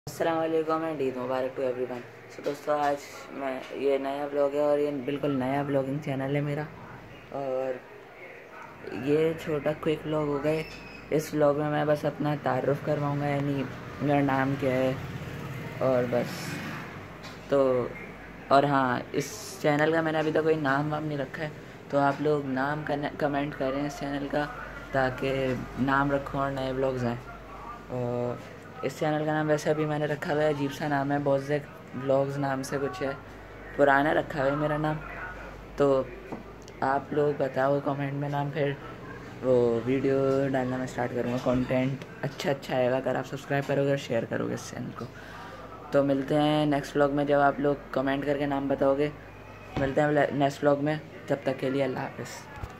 अस्सलाम वालेकुम and Eid Mubarak to everyone. So दोस्तों, आज मैं ये नया ब्लॉग है और ये बिल्कुल नया ब्लॉगिंग चैनल है मेरा। और ये छोटा क्विक व्लॉग होगा। इस व्लॉग में मैं बस अपना तारुफ करवाऊँगा, यानी मेरा नाम क्या है और बस। तो और हाँ, इस चैनल का मैंने अभी तक कोई नाम वाम नहीं रखा है, तो आप लोग नाम कमेंट करें इस चैनल का, ताकि नाम रखो और नए ब्लॉग्स आएँ। और इस चैनल का नाम वैसे अभी मैंने रखा हुआ है, अजीब सा नाम है, बोज़ेक ब्लॉग्स नाम से कुछ है, पुराना रखा हुआ है मेरा नाम। तो आप लोग बताओ कमेंट में नाम, फिर वो वीडियो डालना मैं स्टार्ट करूँगा। कंटेंट अच्छा आएगा अगर आप सब्सक्राइब करोगे और शेयर करोगे इस चैनल को। तो मिलते हैं नेक्स्ट व्लॉग में, जब आप लोग कमेंट करके नाम बताओगे। मिलते हैं नेक्स्ट व्लॉग में, तब तक के लिए अल्लाह हाफ़िज़।